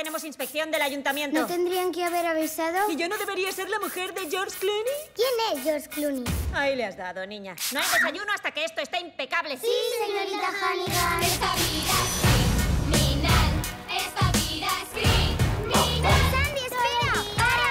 tenemos inspección del ayuntamiento. ¿No tendrían que haber avisado? ¿Y yo no debería ser la mujer de George Clooney? ¿Quién es George Clooney? Ahí le has dado, niña. No hay desayuno hasta que esto esté impecable. Sí, señorita Hannigan. Esta vida es criminal. Esta vida es criminal. ¡Sandy, espera!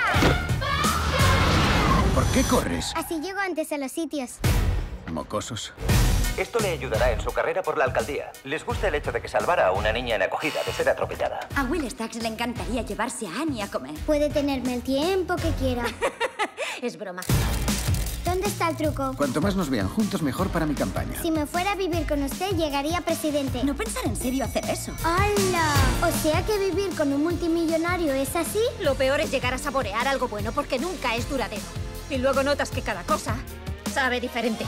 ¡Para! ¿Por qué corres? Así llego antes a los sitios. Mocosos. Esto le ayudará en su carrera por la alcaldía. Les gusta el hecho de que salvara a una niña en acogida de ser atropellada. A Will Staggs le encantaría llevarse a Annie a comer. Puede tenerme el tiempo que quiera. Es broma. ¿Dónde está el truco? Cuanto más nos vean juntos, mejor para mi campaña. Si me fuera a vivir con usted, llegaría presidente. No pensar en serio hacer eso. ¡Hala! O sea que vivir con un multimillonario es así. Lo peor es llegar a saborear algo bueno porque nunca es duradero. Y luego notas que cada cosa sabe diferente.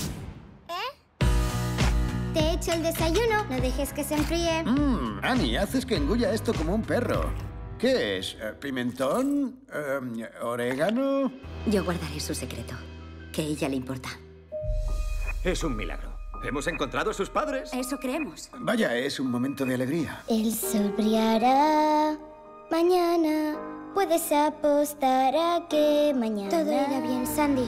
Te he hecho el desayuno. No dejes que se enfríe. Annie, haces que engulla esto como un perro. ¿Qué es? ¿Pimentón? ¿Orégano? Yo guardaré su secreto. Que a ella le importa. Es un milagro. ¿Hemos encontrado a sus padres? Eso creemos. Vaya, es un momento de alegría. El sol brillará mañana. Puedes apostar a que mañana todo irá bien, Sandy.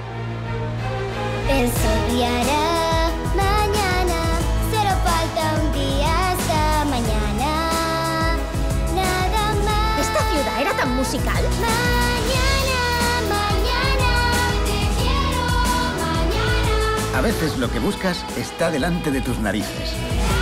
El sol brillará mañana. Solo falta un día hasta mañana. Nada más. ¿Esta ciudad era tan musical? Mañana, mañana. Te quiero mañana. A veces lo que buscas está delante de tus narices.